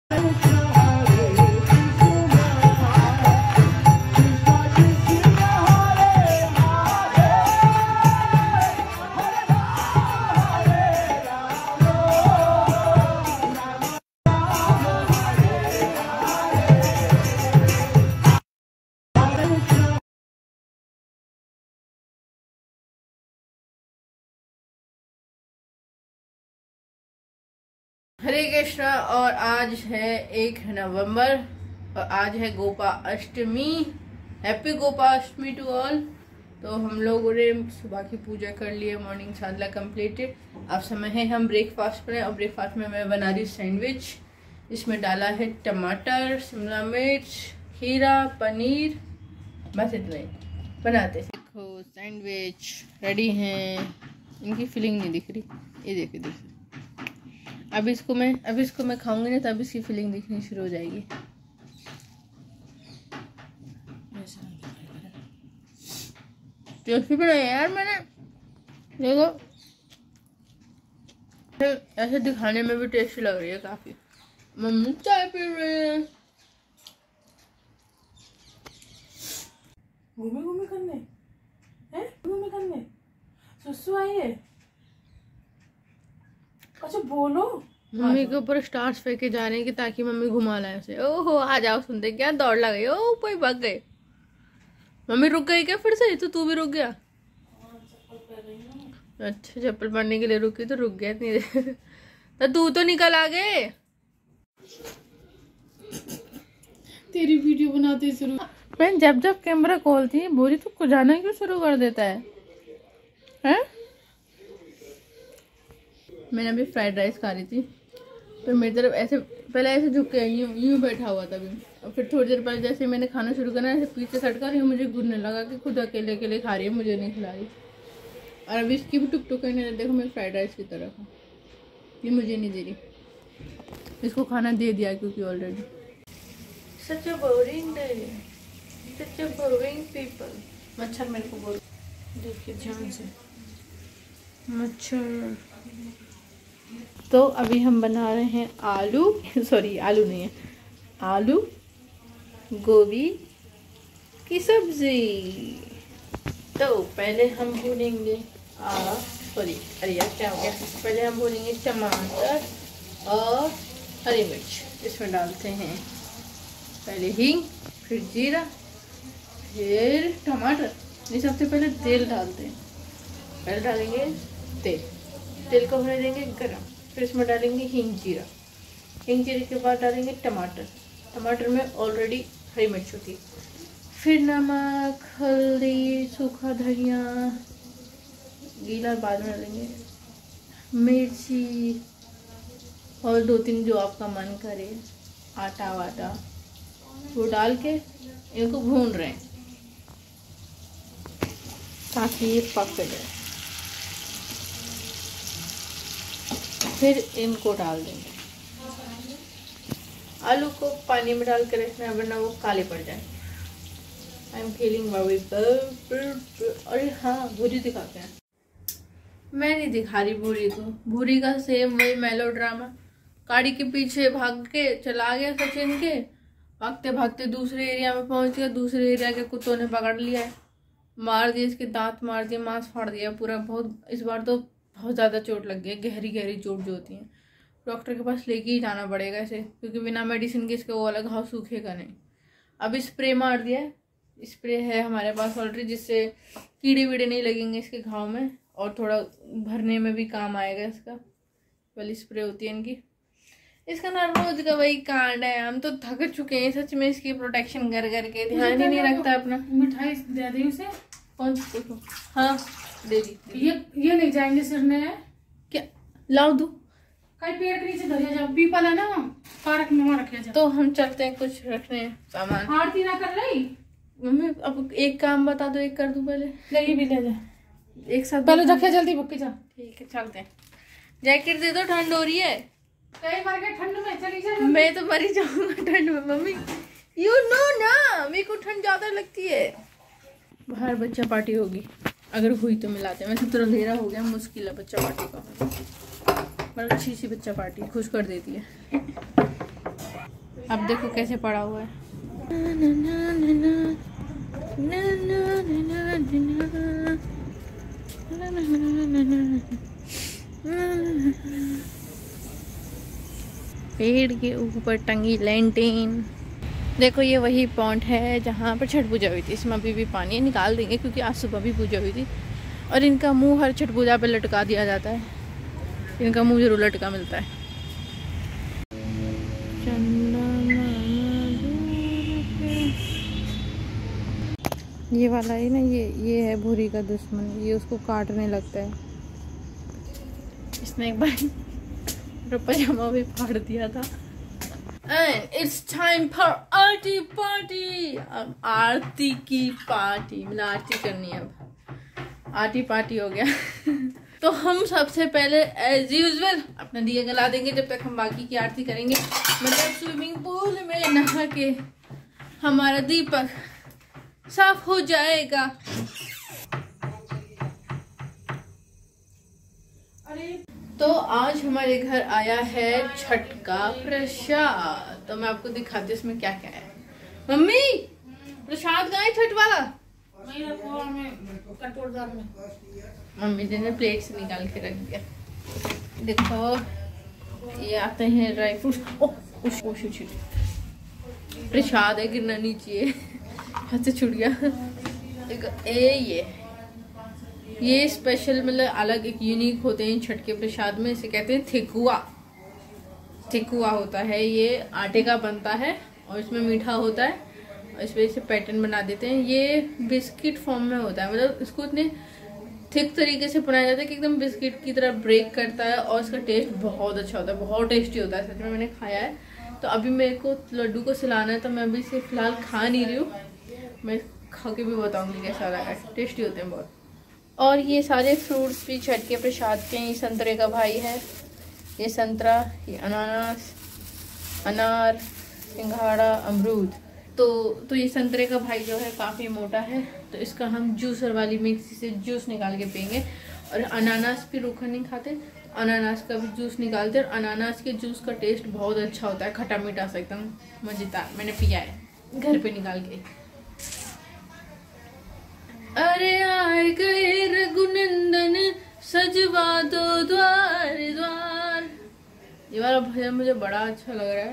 हरे कृष्णा। और आज है 1 नवंबर और आज है Gopa Ashtami. Happy Gopa Ashtami to all. तो हम लोगों ने सुबह की पूजा कर ली है, मॉर्निंग साधना कंप्लीटेड। अब समय है हम ब्रेकफास्ट पर। और ब्रेकफास्ट में मैं बना रही सैंडविच। इसमें डाला है टमाटर, शिमला मिर्च, खीरा, पनीर, बस इतना ही बनाते। देखो सैंडविच रेडी हैं। इनकी फीलिंग नहीं दिख रही, ये देखो। अब इसको मैं खाऊंगी ना, तब इसकी फीलिंग दिखनी शुरू हो जाएगी। टेस्टी बनाया यार मैंने, देखो ऐसे दिखाने में भी टेस्टी लग रही है काफी। मम्मी चाय पी रहे हैं। घूमे करने सुसु आई है। अच्छा बोलो। मम्मी के ऊपर स्टार्स फेंके जा रहे हैं कि ताकि मम्मी घुमा लाए उसे। ओहो आ जाओ, सुनते क्या दौड़ लग गई। ओ कोई भाग गए। मम्मी रुक गई क्या फिर से? तो तू भी रुक गया? अच्छा चप्पल पहनने के लिए रुकी तो रुक गया इतनी देर। तो तू तो निकल आ गए। तेरी वीडियो बनाते शुरू। मैं जब कैमरा खोलती है बोरी तो जाना क्यों शुरू कर देता है? हैं? मैंने अभी फ्राइड राइस खा रही थी तो मेरी तरफ ऐसे पहले ऐसे झुक के यूं बैठा हुआ था अभी। और फिर थोड़ी देर पहले जैसे मैंने खाना शुरू करना ऐसे पीछे सटका रही हूँ, मुझे घुटने लगा कि खुद अकेले अकेले खा रही है, मुझे नहीं खिला रही। और अभी इसकी भी टुक टुक करने देखो, मैं फ्राइड राइस की तरफ हूँ, ये मुझे नहीं दे रही। इसको खाना दे दिया क्योंकि already. Such a boring day, such a boring people. मच्छर मेरे को बोल, देखिए ध्यान से मच्छर। तो अभी हम बना रहे हैं आलू आलू नहीं है, आलू गोभी की सब्जी। तो पहले हम भूनेंगे अरे यार क्या हो गया। पहले हम भूनेंगे टमाटर और हरी मिर्च। इसमें डालते हैं पहले हींग, फिर जीरा, फिर टमाटर। ये सबसे पहले तेल डालते हैं। पहले डालेंगे तेल को होने देंगे गरम। फिर इसमें डालेंगे हींग जीरा के बाद डालेंगे टमाटर में ऑलरेडी हरी मिर्च होती है। फिर नमक, हल्दी, सूखा धनिया, गीला बाद में डालेंगे, मिर्ची और 2-3 जो आपका मन करे, आटा वाटा वो डाल के इनको भून रहे हैं ताकि ये पक जाए। फिर इनको डाल देंगे। आलू को पानी में डाल के रखना है वरना वो काले पड़ जाए। आई एम फीलिंग अरे हाँ भूरी दिखाते हैं। मैं नहीं दिखा रही भूरी को। भूरी का सेम वही मेलो ड्रामा। गाड़ी के पीछे भाग के चला गया सचिन के, भागते भागते दूसरे एरिया में पहुंच गया। दूसरे एरिया के कुत्तों ने पकड़ लिया है, मार दिए, इसके दांत मार दिए, मांस फाड़ दिया पूरा। बहुत इस बार तो बहुत ज़्यादा चोट लग गई, गहरी चोट जो होती है। डॉक्टर के पास लेके ही जाना पड़ेगा इसे, क्योंकि बिना मेडिसिन के इसका वो वाला घाव सूखेगा नहीं। अब स्प्रे मार दिया है, स्प्रे है हमारे पास ऑलरेडी, जिससे कीड़े वीड़े नहीं लगेंगे इसके घाव में और थोड़ा भरने में भी काम आएगा इसका। वाली स्प्रे होती है इनकी। इसका ना रोज का वही कांड है। हम तो थक चुके हैं सच में इसकी प्रोटेक्शन कर करके। ध्यान ही नहीं रखता अपना। मिठाई दे दी उसे। कौन सी देखो? हाँ दे दी। ये नहीं जाएंगे सिरने क्या लाओ दो कई पेड़ के नीचे धरिया जाओ। पीपल है ना पार्क में, वहाँ रखिया जाओ। तो हम चलते हैं कुछ रखने सामान। आरती ना कर रही मम्मी। अब एक काम बता दो, एक कर दूं पहले। ये भी ले जा एक साथ पहले रखिया, जल्दी बुक के जा। ठीक है चलते हैं। जैकेट दे दो, ठंड हो रही है। कई मर गए ठंड में, चली जा। मैं तो मरी जाऊंगा ठंड में मम्मी। यू नो ना मेरे को ठंड ज्यादा लगती है। बाहर बच्चा पार्टी होगी, अगर हुई तो मिलाते हैं। वैसे तो अंधेरा हो गया, मुश्किल है बच्चा पार्टी का। पर अच्छी सी बच्चा पार्टी खुश कर देती है। अब देखो कैसे पड़ा हुआ है। पेड़ के ऊपर टंगी लैंटेन। देखो ये वही पॉइंट है जहाँ पर छठ पूजा हुई थी। इसमें अभी भी पानी निकाल देंगे क्योंकि आज सुबह भी पूजा हुई थी। और इनका मुंह हर छठ पूजा पे लटका दिया जाता है। इनका मुंह जरूर लटका मिलता है। ये वाला है ना, ये है भूरी का दुश्मन। ये उसको काटने लगता है। इसने एक बार पजामा भी फाड़ दिया था। And it's time for aarti party. अब आरती की पार्टी, मतलब आरती करनी है। अब आरती पार्टी हो गया। तो हम सबसे पहले एज यूजुअल अपना दिया जला देंगे जब तक हम बाकी की आरती करेंगे। मतलब स्विमिंग पूल में नहा के हमारा दीपक साफ हो जाएगा। तो आज हमारे घर आया है छठ का प्रसाद। तो मैं आपको दिखाती हूँ इसमें क्या क्या है। मम्मी प्रसाद का है छठ वाला। मम्मी ने प्लेट से निकाल के रख दिया। देखो ये आते हैं ड्राई फ्रूट। प्रसाद है, गिरना नीचे हाथ से छूट गया। ये स्पेशल मतलब अलग एक यूनिक होते हैं छठ के प्रसाद में। इसे कहते हैं ठेकुआ। ठेकुआ होता है, ये आटे का बनता है और इसमें मीठा होता है और इस वजह से पैटर्न बना देते हैं। ये बिस्किट फॉर्म में होता है, मतलब इसको इतने थिक तरीके से बनाया जाता है कि एकदम बिस्किट की तरह ब्रेक करता है और इसका टेस्ट बहुत अच्छा होता है, बहुत टेस्टी होता है। सच में मैंने खाया है। तो अभी मेरे को लड्डू को सिलाना है तो मैं अभी इसे फिलहाल खा नहीं रही हूँ। मैं खा के भी बताऊंगी कैसा लगा। टेस्टी होते हैं बहुत। और ये सारे फ्रूट्स भी छठ के प्रसाद के। ये संतरे का भाई है, ये संतरा, ये अनानास, अनार, सिंघाड़ा, अमरूद। तो ये संतरे का भाई जो है काफ़ी मोटा है, तो इसका हम जूसर वाली मिक्सी से जूस निकाल के पियेंगे। और अनानास भी रूखा नहीं खाते, अनानास का भी जूस निकालते हैं। और अनानास के जूस का टेस्ट बहुत अच्छा होता है, खट्टा मीठा सा एकदम मज़ेदार। मैंने पिया है घर पे निकाल के। अरे आए गए रघुनंदन सजवा दो द्वार द्वार। ये वाला भजन मुझे बड़ा अच्छा लग रहा है,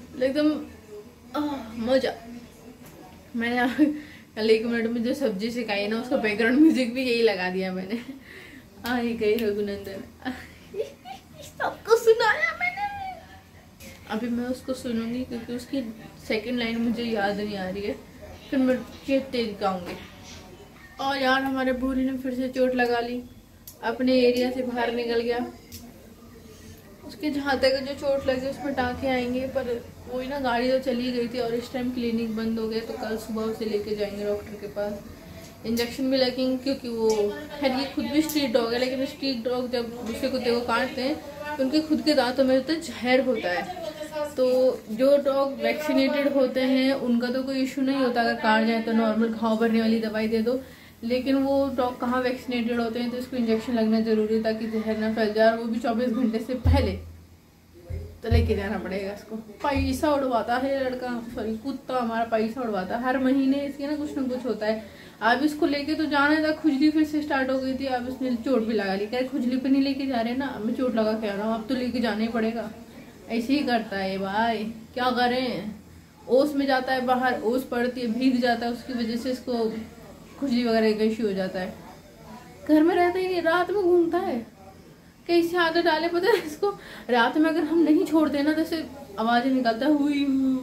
एकदम मजा। मैंने कल 1 मिनट में जो सब्जी सिखाई ना, उसका बैकग्राउंड म्यूजिक भी यही लगा दिया मैंने। आए गए रघुनंदन। सबको सुनाया मैंने। अभी मैं उसको सुनूंगी क्योंकि उसकी सेकंड लाइन मुझे याद नहीं आ रही है, फिर मैं तेज गाऊंगी। और यार हमारे भूरी ने फिर से चोट लगा ली, अपने एरिया से बाहर निकल गया। उसके जहाँ तक जो चोट लगी उसमें टाँके आएंगे, पर वही ना गाड़ी तो चली गई थी और इस टाइम क्लिनिक बंद हो गया। तो कल सुबह उसे लेके जाएंगे डॉक्टर के पास, इंजेक्शन भी लगेंगे। क्योंकि वो खैर ये खुद भी स्ट्रीट डॉग है, लेकिन स्ट्रीट डॉग जब दूसरे कुत्ते को काटते हैं तो उनके खुद के दांतों में तो जहर होता है। तो जो डॉग वैक्सीनेटेड होते हैं उनका तो कोई इशू नहीं होता, अगर काट जाए तो नॉर्मल घाव भरने वाली दवाई दे दो। लेकिन वो डॉग कहाँ वैक्सीनेटेड होते हैं, तो इसको इंजेक्शन लगना जरूरी है ताकि जहर ना फैल जाए, और वो भी 24 घंटे से पहले। तो लेके जाना पड़ेगा इसको। पैसा उड़वाता है लड़का, सॉरी कुत्ता हमारा पैसा उड़वाता है हर महीने। इसके ना कुछ होता है। अब इसको लेके तो जाना था, खुजली फिर से स्टार्ट हो गई थी। अब इसने चोट भी लगा ली। कह खुजली पे नहीं लेके जा रहे ना, अब मैं चोट लगा के आ रहा हूँ, अब तो लेके जाना ही पड़ेगा। ऐसे ही करता है भाई, क्या करें। ओस में जाता है बाहर, ओस पड़ती है, भीग जाता है, उसकी वजह से इसको खुजली वगैरह का इश्यू हो जाता है। घर में रहता ही नहीं, रात में घूमता है। कैसे आदत डाले पता है इसको, रात में अगर हम नहीं छोड़ते ना तो ऐसे आवाजें निकालता है, हुई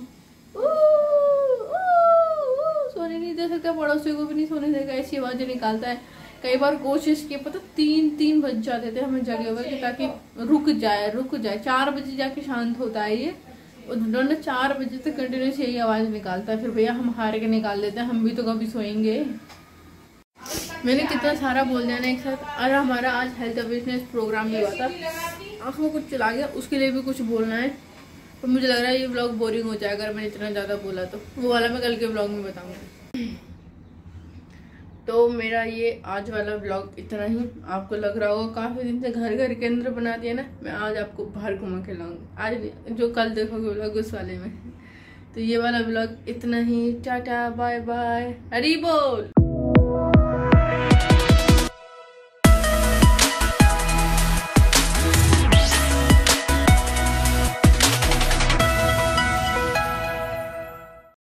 सोने नहीं दे सकता, पड़ोसियों को भी नहीं सोने देगा, ऐसी आवाजें निकालता है। कई बार कोशिश की, पता 3 बज जाते थे हमें जगे हुए ताकि रुक जाए। 4 बजे जाके शांत होता है ये। उन्होंने 4 बजे तक कंटिन्यूस यही आवाज निकालता है। फिर भैया हम हार के निकाल देते हैं, हम भी तो कभी सोएंगे। मैंने कितना सारा बोल दिया ना एक साथ। और हमारा आज हेल्थ अवेयरनेस प्रोग्राम भी हुआ था, आँख में कुछ चला गया, उसके लिए भी कुछ बोलना है। तो मुझे लग रहा है ये व्लॉग बोरिंग हो जाएगा अगर मैंने इतना ज़्यादा बोला, तो वो वाला मैं कल के व्लॉग में बताऊंगी। तो मेरा ये आज वाला व्लॉग इतना ही। आपको लग रहा होगा काफ़ी दिन से घर के अंदर बना दिया ना, मैं आज आपको बाहर घुमा के लाऊंगी। आज जो कल देखोगे व्लॉग उस वाले में। तो ये वाला व्लॉग इतना ही। टाटा बाय बाय, हरी बोल।